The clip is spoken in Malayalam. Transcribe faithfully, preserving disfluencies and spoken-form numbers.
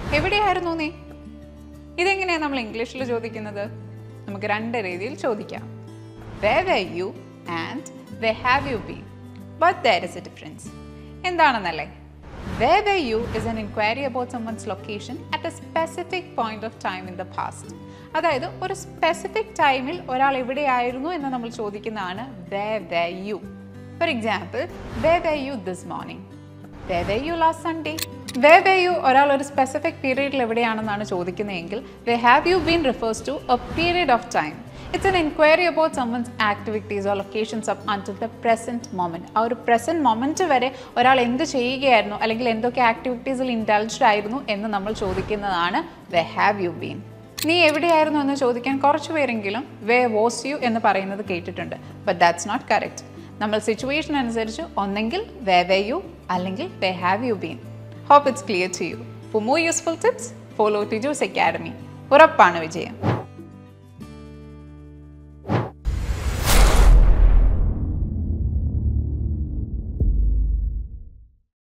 എവിടെയായിരുന്നു നീ? ഇതെങ്ങനെയാണ് നമ്മൾ ഇംഗ്ലീഷിൽ ചോദിക്കുന്നത്? നമുക്ക് രണ്ട് രീതിയിൽ ചോദിക്കാം. Where were you and where have you been? But there is a difference. എന്താണെന്നല്ലേ? Where were you is an inquiry about someone's location at a specific point of time in the past. അതായത് ഒരു സ്പെസിഫിക് ടൈമിൽ ഒരാൾ എവിടെയായിരുന്നു എന്ന് നമ്മൾ ചോദിക്കുന്നതാണ് where were you. For example, where were you this morning? Where were you last Sunday? Where were you ഒരാൾ ഒരു സ്പെസിഫിക് പീരീഡിൽ എവിടെയാണെന്നാണ് ചോദിക്കുന്നതെങ്കിൽ where have you been refers to a period of time. It's an inquiry about someone's activities or locations up until the present moment. ആ ഒരു പ്രസൻറ്റ് മൊമെൻറ്റ് വരെ ഒരാൾ എന്ത് ചെയ്യുകയായിരുന്നു അല്ലെങ്കിൽ എന്തൊക്കെ ആക്ടിവിറ്റീസിൽ ഇൻഡൾജ്ഡ് ആയിരുന്നു എന്ന് നമ്മൾ ചോദിക്കുന്നതാണ് where have you been. നീ എവിടെയായിരുന്നു എന്ന് ചോദിക്കാൻ കുറച്ച് പേരെങ്കിലും where was you എന്ന് പറയുന്നത് കേട്ടിട്ടുണ്ട്. But that's not correct. നമ്മൾ സിറ്റുവേഷൻ അനുസരിച്ച് ഒന്നെങ്കിൽ where were you അല്ലെങ്കിൽ where have you been. Hope it's clear to you. For more useful tips, follow Tiju's Academy. ഉറപ്പാണ് വിജയം.